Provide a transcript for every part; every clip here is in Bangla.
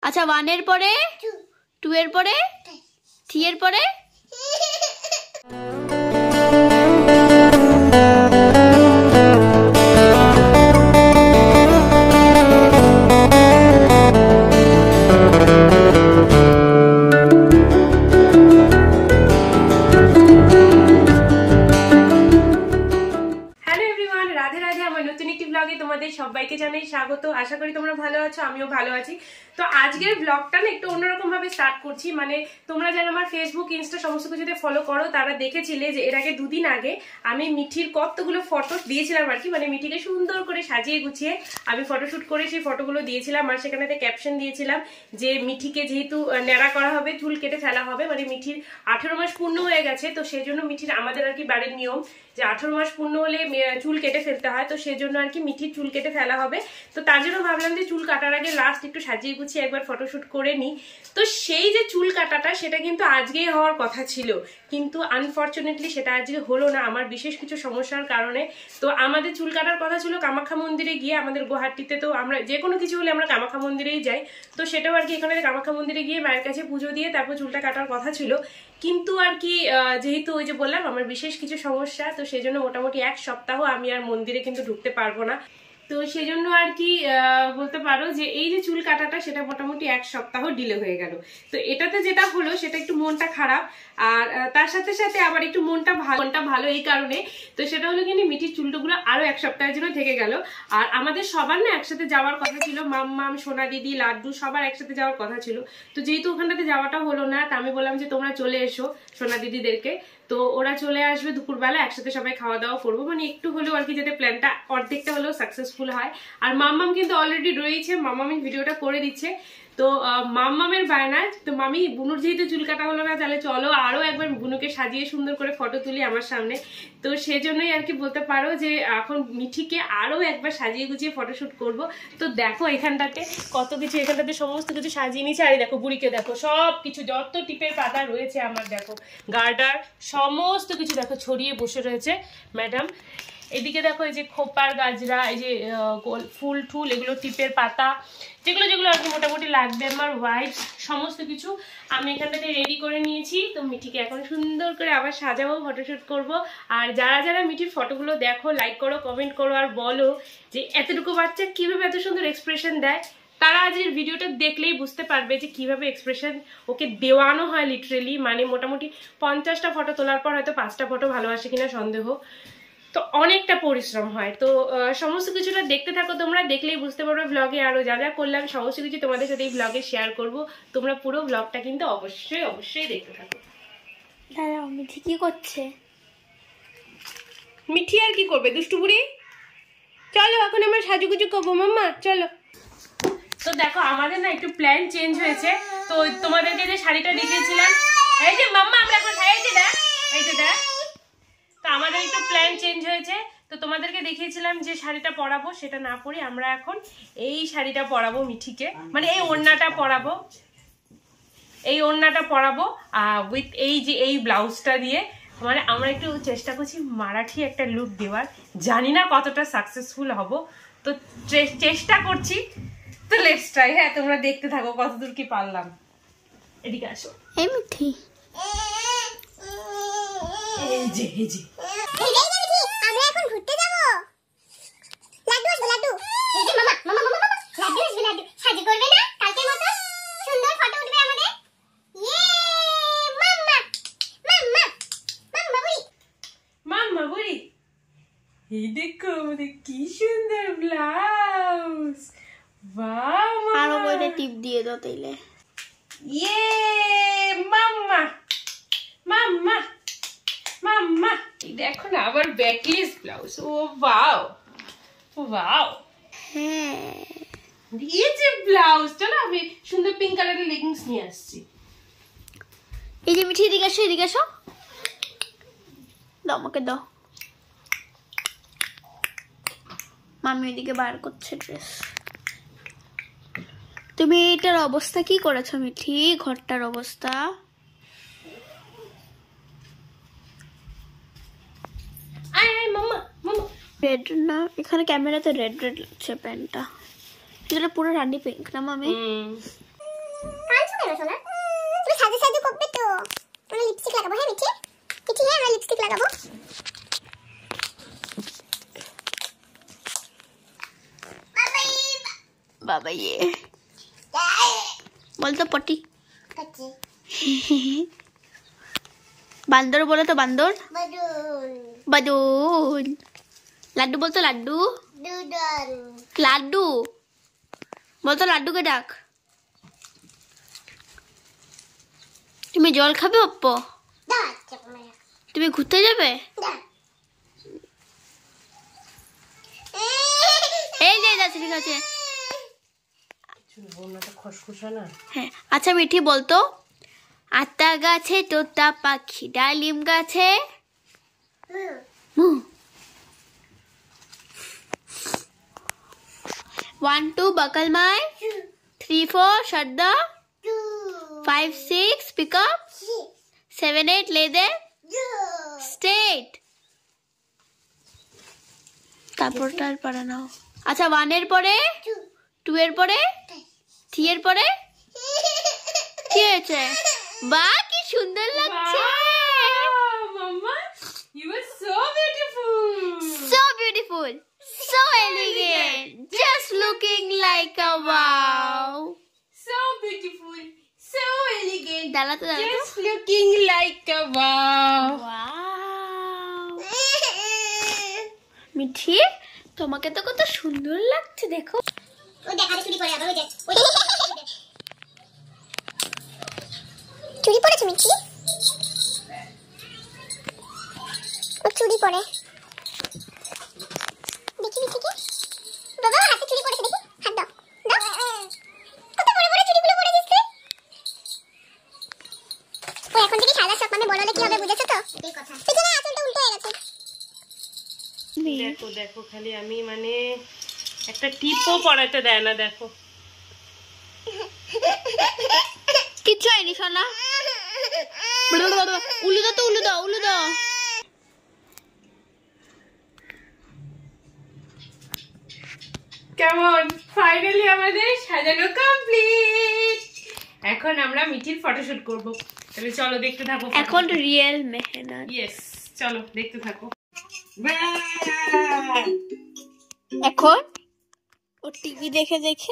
আচ্ছা 1 এর পরে 2 এর পরে 3 এর পরে সবাইকে জানাই স্বাগত। আশা করি তোমরা ভালো আছো, আমিও ভালো আছি। তো আজকের ব্লগটা না একটু অন্যরকম ভাবে স্টার্ট করছি। মানে তোমরা যারা আমার ফেসবুক ইনস্টা সমস্ত কিছুতে ফলো করো তারা দেখেছিলে যে এর আগে 2 দিন আগে আমি মিঠির কতগুলো ফটো দিয়েছিলাম আর কি। মানে মিঠিকে সুন্দর করে সাজিয়ে গুছিয়ে আমি ফটোশুট করে সেই ফটোগুলো দিয়েছিলাম, আর সেখানে ক্যাপশন দিয়েছিলাম যে মিঠিকে যেহেতু ন্যাড়া করা হবে, চুল কেটে ফেলা হবে, মানে মিঠির 18 মাস পূর্ণ হয়ে গেছে, তো সেই জন্য মিঠির আমাদের আর কি বাড়ির নিয়ম যে 18 মাস পূর্ণ হলে চুল কেটে ফেলতে হয়, তো সেই জন্য আর কি মিঠির চুল কেটে ফেলা হবে। তো তার জন্য ভাবলাম যে চুল কাটার আগে লাস্ট একটু সাজিয়ে গুছিয়ে একবার ফটোশুট করে নিই। তো সেই যে চুল কাটাটা সেটা কিন্তু আজকেই হওয়ার কথা ছিল, কিন্তু আনফর্চুনেটলি সেটা আজকে হলো না আমার বিশেষ কিছু সমস্যার কারণে। তো আমাদের চুল কাটার কথা ছিল কামাখ্যা মন্দিরে গিয়ে, আমাদের গুয়াহাটিতে তো আমরা যে কোনো কিছু হলে আমরা কামাখ্যা মন্দিরেই যাই, তো সেটাও আর কি এখানে কামাখ্যা মন্দিরে গিয়ে মায়ের কাছে পুজো দিয়ে তারপর চুলটা কাটার কথা ছিল। কিন্তু আর কি যেহেতু ওই যে বললাম আমার বিশেষ কিছু সমস্যা, তো সেই জন্য মোটামুটি 1 সপ্তাহ আমি আর মন্দিরে কিন্তু ঢুকতে পারবো না। তো সেই জন্য আর কি বলতে পারো যে এই যে চুল কাটাটা সেটা মোটামুটি 1 সপ্তাহ ডিলে হয়ে গেল। তো এটাতে যেটা হলো সেটা একটু মনটা খারাপ, আর তার সাথে সাথে আবার একটু মনটা ভালো এই কারণে, তো সেটা হলো কিন্তু মিঠির চুলগুলো আরো 1 সপ্তাহের জন্য থেকে গেল। আর আমাদের সবার না একসাথে যাওয়ার কথা ছিল, মাম্মাম, সোনা দিদি, লাড্ডু সবার একসাথে যাওয়ার কথা ছিল। তো যেহেতু ওখানটাতে যাওয়াটা হলো না, তা আমি বললাম যে তোমরা চলে এসো সোনা দিদিদেরকে, তো ওরা চলে আসবে দুপুরবেলা, একসাথে সবাই খাওয়া দাওয়া করবো, মানে একটু হলেও আর কি যাতে প্ল্যানটা অর্ধেকটা হলেও সাকসেসফুল হয়। আর মাম্মাম কিন্তু অলরেডি রয়েছে, মাম্মামের ভিডিওটা করে দিচ্ছে। তো মাম্মামের বায়না, তো মামি বুনুর যেহেতু চুল কাটা হলো না, তাহলে চলো আরো একবার বুনুকে সাজিয়ে সুন্দর করে ফটো তুলি আমার সামনে। তো সেজন্যই আর কি বলতে পারো যে এখন মিঠিকে আরো একবার সাজিয়ে গুছিয়ে ফটোশুট করব। তো দেখো এখানটাতে কত কিছু, এখানটাতে সমস্ত কিছু সাজিয়ে নিয়েছে। আর দেখো বুড়িকে দেখো সব কিছু যত টিপের পাতা রয়েছে আমার, দেখো গার্ডার সমস্ত কিছু দেখো ছড়িয়ে বসে রয়েছে ম্যাডাম। এদিকে দেখো এই যে খোপার গাজরা, এই যে ফুল টুল, এগুলো টিপের পাতা, যেগুলো যেগুলো আর কি মোটামুটি লাগবে আমার হোয়াইট সমস্ত কিছু আমি এখানটাতে রেডি করে নিয়েছি। তো মিঠিকে এখন সুন্দর করে আবার সাজাবো, ফটোশুট করব। আর যারা যারা মিঠির ফটোগুলো দেখো লাইক করো, কমেন্ট করো, আর বলো যে এতটুকু বাচ্চা কিভাবে এত সুন্দর এক্সপ্রেশন দেয়। তারা আজকের ভিডিওটা দেখলেই বুঝতে পারবে যে কিভাবে এক্সপ্রেশন ওকে দেওয়ানো হয় লিটারেলি। মানে মোটামুটি 50টা ফটো তোলার পর হয়তো 5টা ফটো ভালো আসে কিনা সন্দেহ, তো অনেকটা পরিশ্রম হয়। তো সমস্ত কিছুটা দেখতে থাকো, তোমরা দেখলেই বুঝতে পারবে ব্লগে আরো যা যা করলাম সমস্ত কিছু তোমাদের সাথে এই ব্লগে শেয়ার করব। তোমরা পুরো ব্লগটা কিন্তু অবশ্যই অবশ্যই দেখতে থাকো। দাদা মিঠি কি করছে? মিঠি আর কি করবে, দুষ্টু বুড়ি। চলো এখন আমরা সাজুগুজু করবো মাম্মা, চলো। তো দেখো আমাদের না একটু প্ল্যান চেঞ্জ হয়েছে। তো তোমাদেরকে যে শাড়িটা দেখিয়েছিলাম, এই যে মাম্মা আমরা এখন শাড়িতে দেখ, এই যে দেখ, তো আমাদের একটু প্ল্যান চেঞ্জ হয়েছে। তো তোমাদেরকে দেখিয়েছিলাম যে শাড়িটা পরাবো, সেটা না পরে আমরা এখন এই শাড়িটা পরাবো মিঠিকে, মানে এই ওড়নাটা পরাবো, এই ওড়নাটা পরাবো উইথ এই যে এই ব্লাউজটা দিয়ে। মানে আমরা একটু চেষ্টা করছি মারাঠি একটা লুক দেওয়ার, জানি না কতটা সাকসেসফুল হব, তো চেষ্টা করছি। তো লেটস ট্রাই। হ্যাঁ তোমরা দেখতে থাকো কতদূর কি পারলাম। এদিকে আসো। এই মিঠি, এই যে এই যে আমরা এখন ঘুরতে যাব। লাড্ডু আসবে, লাড্ডু। এই যে মামা মামা মামা মামা লাড্ডু আসবে, লাড্ডু সাজু করবে না কালকের মতো, সুন্দর ফটো উঠবে আমাদের। ইয়ে মাম্মা মাম্মা মাম্মা বুড়ি, মাম্মা বুড়ি। এই দেখো আমাদের কি সুন্দর ব্লাউজ, বাহ আরো বইটা টিপ দিয়ে দাও তাইলে। ইয়ে মাম্মা মাম্মা মাম্মা, দেখো না আবার ব্যাকলেস ব্লাউজ, ও ওয়াও ওয়াও। হ্যাঁ এই যে ব্লাউজ, চলো আমি সুন্দর পিঙ্ক কালারের লেগিংস নিয়ে আসছি। এই যে মিঠি এদিকে আসো, এদিকে আসো, দাও আমাকে দাও। মামি এদিকে বার করছে ড্রেস। তুমি এটার অবস্থা কি করেছো মিঠি, ঘরটার অবস্থা? রেড না, এখানে ক্যামেরাতে রেড রেড লাগছে প্যান্টটা, এটা পুরো রানী পিঙ্ক না মামি? লাগাবো। বাবা ইয়ে বলতো পটি বান্দর বলো তো বান্দর। বাদুন। লাড্ডু বলতো লাড্ডু। লাড্ডু বলতো লাড্ডুকে ডাক। তুমি জল খাবে অপ্পো? তুমি ঘুরতে যাবে? এই যে যাচ্ছে ঠিক আছে। হ্যাঁ আচ্ছা মিঠি বলতো আতা গাছে তোতা পাখি ডালিম গাছে 1 2 buckle my 3 4 shut the 5 6 pick up 7 8 lay there straight তারপরটার পরে নাও। আচ্ছা 1 এর পরে 2 এর পরে 3 এর পরে কি হয়েছে? বাহ কি সুন্দর লাগছে। মাম্মা you are so beautiful. So beautiful. So elegant. Just looking like a wow. So beautiful. So elegant. দাঁড়াতে দাঁড়াতে Just looking like a wow. wow. Mithi তোমাকে তো কত সুন্দর লাগছে দেখো। ওই দেখা চুরি পরে আবার ওই দেখ চুরি পরেছে মিঠি। ও চুরি পরে দেখি মিঠিকে বাবা হাতে চুরি পরেছে দেখি হাত দাও দাও কত বড় বড় চুরিগুলো পরে দিচ্ছে। ও এখন থেকে সাদা সব মানে বড় হলে কি হবে বুঝেছো তো? এই কথা পিছনে আঁচলটা উল্টো হয়ে গেছে। দেখো দেখো খালি আমি মানে একটা টিপও পড়াতে দেয় না দেখো। কিচ্ছু হয়নি সোনা। উলু দাও তো উলু দাও উলু দাও। কেমন ফাইনালি আমাদের সাজানো কমপ্লিট। এখন আমরা মিঠির ফটোশুট করব। তাহলে চলো দেখতে থাকো। এখন রিয়েল মেহনত। ইয়েস চলো দেখতে থাকো। এখন ও টিভি দেখে দেখে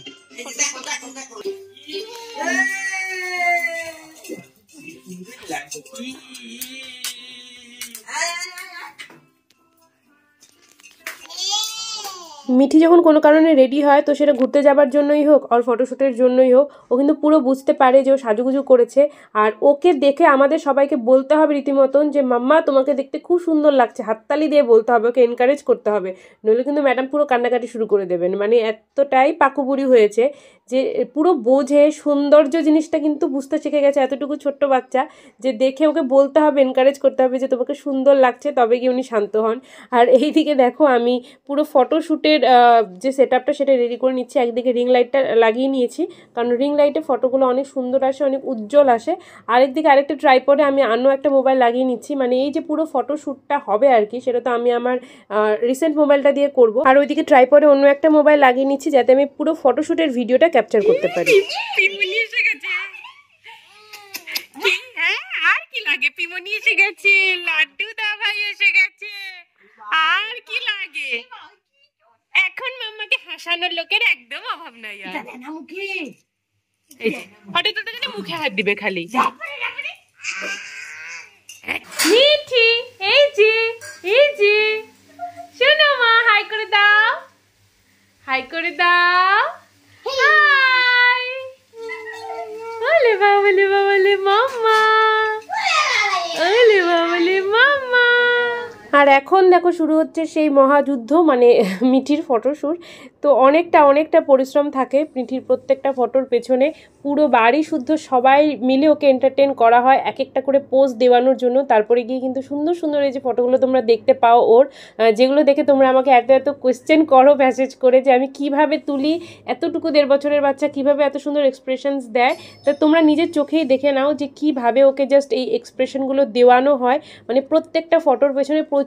মিঠি যখন কোনো কারণে রেডি হয় তো সেটা ঘুরতে যাবার জন্যই হোক আর ফটোশ্যুটের জন্যই হোক ও কিন্তু পুরো বুঝতে পারে যে ও সাজুগুজু করেছে। আর ওকে দেখে আমাদের সবাইকে বলতে হবে রীতিমতন যে মাম্মা তোমাকে দেখতে খুব সুন্দর লাগছে, হাততালি দিয়ে বলতে হবে, ওকে এনকারেজ করতে হবে, নইলে কিন্তু ম্যাডাম পুরো কান্নাকাটি শুরু করে দেবেন। মানে এতটাই পাকুবুড়ি হয়েছে যে পুরো বোঝে, সৌন্দর্য জিনিসটা কিন্তু বুঝতে শিখে গেছে এতটুকু ছোট্ট বাচ্চা, যে দেখে ওকে বলতে হবে, এনকারেজ করতে হবে যে তোমাকে সুন্দর লাগছে, তবে গিয়ে উনি শান্ত হন। আর এই দিকে দেখো আমি পুরো ফটোশ্যুটের যে সেট আপটা সেটা রেডি করে নিচ্ছি। একদিকে রিং লাইটটা লাগিয়ে নিয়েছি, কারণ রিং লাইটে ফটোগুলো অনেক সুন্দর আসে, অনেক উজ্জ্বল আসে। আরেকদিকে আরেকটা ট্রাইপডে আমি অন্য একটা মোবাইল লাগিয়ে নিচ্ছি। মানে এই যে পুরো ফটোশ্যুটটা হবে আর কি, সেটা তো আমি আমার রিসেন্ট মোবাইলটা দিয়ে করব। আর ওইদিকে ট্রাইপডে অন্য একটা মোবাইল লাগিয়ে নিচ্ছি যাতে আমি পুরো ফটোশ্যুটের ভিডিওটা ক্যাপচার করতে পারি। পিমনি এসে গেছে। আর কি লাগে? পিমনি এসে গেছে, লাড্ডু দা ভাই এসে গেছে, আর কি লাগে? এখন মাম্মাকে হাসানোর লোকের একদম অভাব নাই। আর হঠাৎ তো মুখে হাত দিবে খালি। মিঠি এই যে শোনো মা, হাই করে দাও, হাই করে দাও, হাই বলে বাবলে বাবলে মাম্মা, বলে বাবলে মাম্মা। আর এখন দেখো শুরু হচ্ছে সেই মহাযুদ্ধ, মানে মিঠির ফটোশ্যুট। তো অনেকটা পরিশ্রম থাকে মিঠির প্রত্যেকটা ফটোর পেছনে। পুরো বাড়ি শুদ্ধ সবাই মিলে ওকে এন্টারটেন করা হয় এক একটা করে পোজ দেওয়ানোর জন্য। তারপরে গিয়ে কিন্তু সুন্দর সুন্দর এই যে ফটোগুলো তোমরা দেখতে পাও ওর, যেগুলো দেখে তোমরা আমাকে এত কোয়েশ্চেন করো মেসেজ করে যে আমি কিভাবে তুলি, এতটুকু 1.5 বছরের বাচ্চা কিভাবে এত সুন্দর এক্সপ্রেশনস দেয়। তা তোমরা নিজের চোখেই দেখে নাও যে কিভাবে ওকে জাস্ট এই এক্সপ্রেশনগুলো দেওয়ানো হয়। মানে প্রত্যেকটা ফটোর পেছনে প্রচুর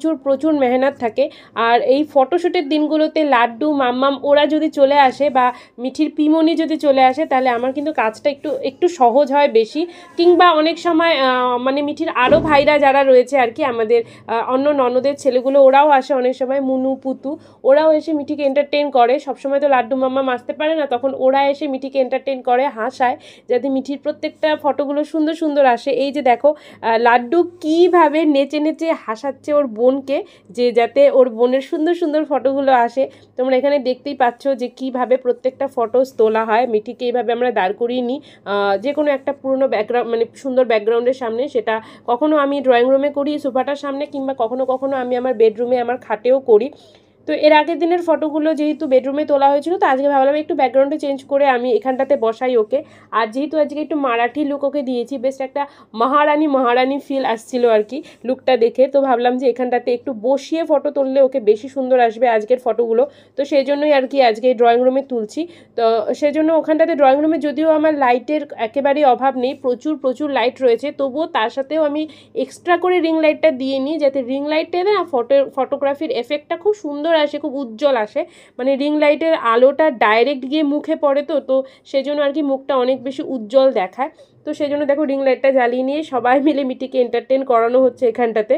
প্রচুর প্রচুর মেহনত থাকে। আর এই ফটোশ্যুটের দিনগুলোতে লাড্ডু মাম্মাম ওরা যদি চলে আসে বা মিঠির পিমনি যদি চলে আসে তাহলে আমার কিন্তু কাজটা একটু সহজ হয় বেশি। কিংবা অনেক সময় মানে মিঠির আরও ভাইরা যারা রয়েছে আর কি, আমাদের অন্য ননদের ছেলেগুলো ওরাও আসে অনেক সময়, মুনু পুতু ওরাও এসে মিঠিকে এন্টারটেন করে। সবসময় তো লাড্ডু মাম্মাম আসতে পারে না, তখন ওরা এসে মিঠিকে এন্টারটেন করে, হাসায়, যাতে মিঠির প্রত্যেকটা ফটোগুলো সুন্দর সুন্দর আসে। এই যে দেখো লাড্ডু কীভাবে নেচে নেচে হাসাচ্ছে ওর বোনকে, যে যাতে ওর বোনের সুন্দর সুন্দর ফটোগুলো আসে। তোমরা এখানে দেখতেই পাচ্ছ যে কীভাবে প্রত্যেকটা ফটোস তোলা হয়। মিঠিকে এইভাবে আমরা দাঁড় করিয়ে নিই যে কোনো একটা পুরনো ব্যাকগ্রাউন্ড মানে সুন্দর ব্যাকগ্রাউন্ডের সামনে, সেটা কখনো আমি ড্রয়িং রুমে করি সোফাটার সামনে, কিংবা কখনো কখনো আমি আমার বেডরুমে আমার খাটেও করি। তো এর আগের দিনের ফটোগুলো যেহেতু বেডরুমে তোলা হয়েছিল, তো আজকে ভাবলাম একটু ব্যাকগ্রাউন্ডে চেঞ্জ করে আমি এখানটাতে বসাই ওকে। আর যেহেতু আজকে একটু মারাঠি লুক ওকে দিয়েছি, বেশ একটা মহারানী ফিল আসছিল আর কি লুকটা দেখে, তো ভাবলাম যে এখানটাতে একটু বসিয়ে ফটো তুললে ওকে বেশি সুন্দর আসবে আজকের ফটোগুলো। তো সেই জন্যই আর কি আজকে ড্রয়িং রুমে তুলছি। তো সেই জন্য ওখানটাতে ড্রয়িং রুমে যদিও আমার লাইটের একেবারেই অভাব নেই, প্রচুর লাইট রয়েছে, তবুও তার সাথেও আমি এক্সট্রা করে রিং লাইটটা দিয়ে নিই, যাতে রিং লাইটে না ফটোগ্রাফির এফেক্টটা খুব সুন্দর আসে, খুব উজ্জ্বল আসে। মানে রিং লাইটের আলোটা ডাইরেক্ট গিয়ে মুখে পড়ে, তো সেজন্য আর কি মুখটা অনেক বেশি উজ্জ্বল দেখায়। তো সেই জন্য দেখো রিং লাইটটা জ্বালিয়ে নিয়ে সবাই মিলে মিঠিকে এন্টারটেন করানো হচ্ছে এখানটাতে।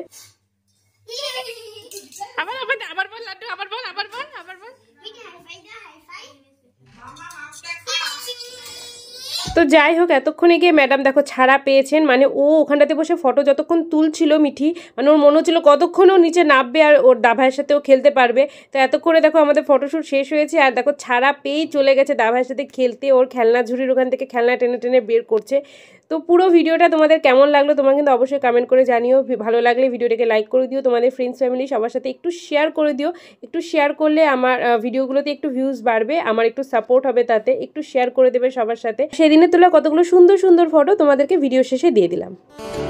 আবার বল লাড্ডু, আবার বল। তো যাই হোক, এতক্ষণে গিয়ে ম্যাডাম দেখো ছাড়া পেয়েছেন। মানে ও ওখানটাতে বসে ফটো যতক্ষণ তুলছিল মিঠি, মানে ওর মনে হচ্ছিল কতক্ষণ ও নিচে নামবে আর ওর দাভাইয়ের সাথেও খেলতে পারবে। তো এতক্ষণে দেখো আমাদের ফটোশ্যুট শেষ হয়েছে, আর দেখো ছাড়া পেয়েই চলে গেছে দাভাইয়ের সাথে খেলতে। ওর খেলনা ঝুড়ির ওখান থেকে খেলনা টেনে টেনে বের করছে। তো পুরো ভিডিওটা তোমাদের কেমন লাগলো তোমরা কিন্তু অবশ্যই কমেন্ট করে জানিও। ভালো লাগলে ভিডিওটাকে লাইক করে দিও, তোমাদের ফ্রেন্ডস ফ্যামিলি সবার সাথে একটু শেয়ার করে দিও। একটু শেয়ার করলে আমার ভিডিওগুলোতে একটু ভিউজ বাড়বে, আমার একটু সাপোর্ট হবে, তাতে একটু শেয়ার করে দেবে সবার সাথে। সেদিনে তোলা কতগুলো সুন্দর সুন্দর ফটো তোমাদেরকে ভিডিও শেষে দিয়ে দিলাম।